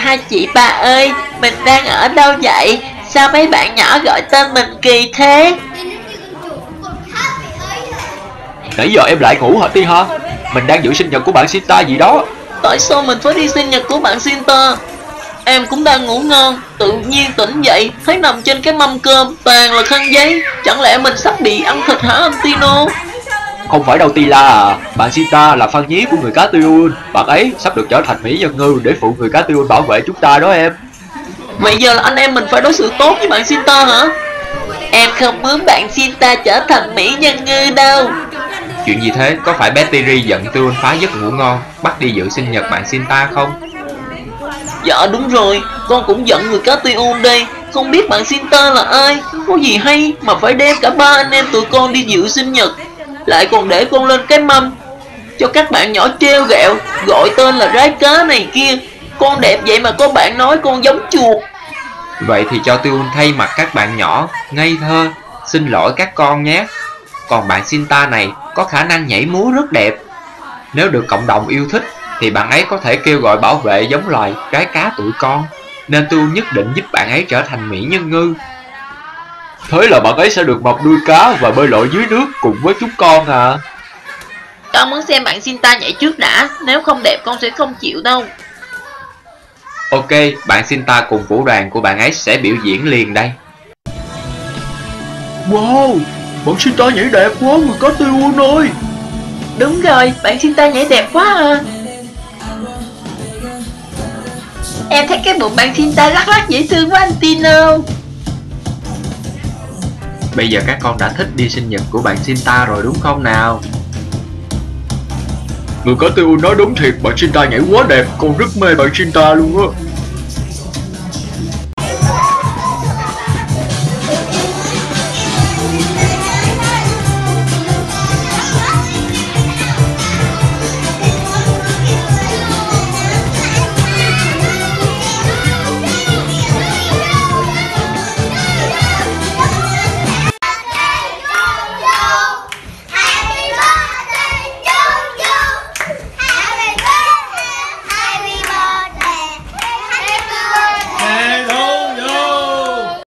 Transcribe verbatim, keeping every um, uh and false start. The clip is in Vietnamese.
Hai chị ba ơi, mình đang ở đâu vậy? Sao mấy bạn nhỏ gọi tên mình kỳ thế? Nãy giờ em lại ngủ hả Tiha? Mình đang dự sinh nhật của bạn Sita gì đó. Tại sao mình phải đi sinh nhật của bạn Sinta? Em cũng đang ngủ ngon, tự nhiên tỉnh dậy thấy nằm trên cái mâm cơm toàn là khăn giấy. Chẳng lẽ mình sắp bị ăn thịt hả anh Tino? Không phải đâu Tila à, bạn Sita là fan nhí của người cá Tuyun. Bạn ấy sắp được trở thành mỹ nhân ngư để phụ người cá Tuyun bảo vệ chúng ta đó em. Vậy giờ là anh em mình phải đối xử tốt với bạn Sinta hả? Em không muốn bạn Sinta trở thành mỹ nhân ngư đâu. Chuyện gì thế? Có phải bé Tiri giận Tuyun phá giấc ngủ ngon bắt đi dự sinh nhật bạn Sinta không? Dạ đúng rồi, con cũng giận người cá Tuyun đây. Không biết bạn Sinta là ai? Có gì hay mà phải đem cả ba anh em tụi con đi dự sinh nhật, lại còn để con lên cái mâm cho các bạn nhỏ trêu ghẹo, gọi tên là rái cá này kia. Con đẹp vậy mà có bạn nói con giống chuột. Vậy thì cho Tuyun thay mặt các bạn nhỏ ngây thơ xin lỗi các con nhé. Còn bạn Sinta này có khả năng nhảy múa rất đẹp. Nếu được cộng đồng yêu thích thì bạn ấy có thể kêu gọi bảo vệ giống loài rái cá tụi con. Nên Tuyun nhất định giúp bạn ấy trở thành mỹ nhân ngư. Thế là bạn ấy sẽ được mọc đuôi cá và bơi lội dưới nước cùng với chúng con à. Con muốn xem bạn Sinta nhảy trước đã. Nếu không đẹp con sẽ không chịu đâu. Ok, bạn Sinta cùng vũ đoàn của bạn ấy sẽ biểu diễn liền đây. Wow, bạn Sinta nhảy đẹp quá người có Tuyun ơi. Đúng rồi, bạn Sinta nhảy đẹp quá à. Em thấy cái bụng bạn Sinta lắc lắc dễ thương quá anh Tino. Bây giờ các con đã thích đi sinh nhật của bạn Sinta rồi đúng không nào? Người có Tuyun nói đúng thiệt, bạn Sinta nhảy quá đẹp, con rất mê bạn Sinta luôn á.